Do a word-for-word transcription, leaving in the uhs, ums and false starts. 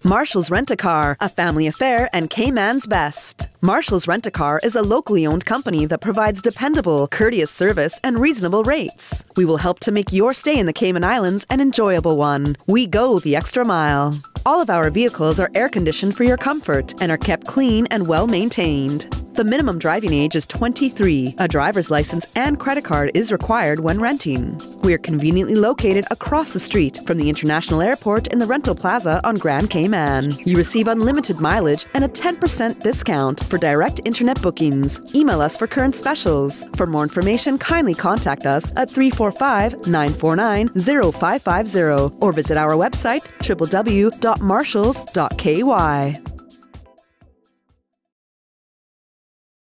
Marshall's Rent-A-Car, a family affair and Cayman's best. Marshall's Rent-A-Car is a locally owned company that provides dependable, courteous service and reasonable rates. We will help to make your stay in the Cayman Islands an enjoyable one. We go the extra mile. All of our vehicles are air-conditioned for your comfort and are kept clean and well-maintained. The minimum driving age is twenty-three. A driver's license and credit card is required when renting. We are conveniently located across the street from the International Airport in the Rental Plaza on Grand Cayman. You receive unlimited mileage and a ten percent discount for direct internet bookings. Email us for current specials. For more information, kindly contact us at three four five, nine four nine, zero five five zero or visit our website w w w dot marshalls dot k y.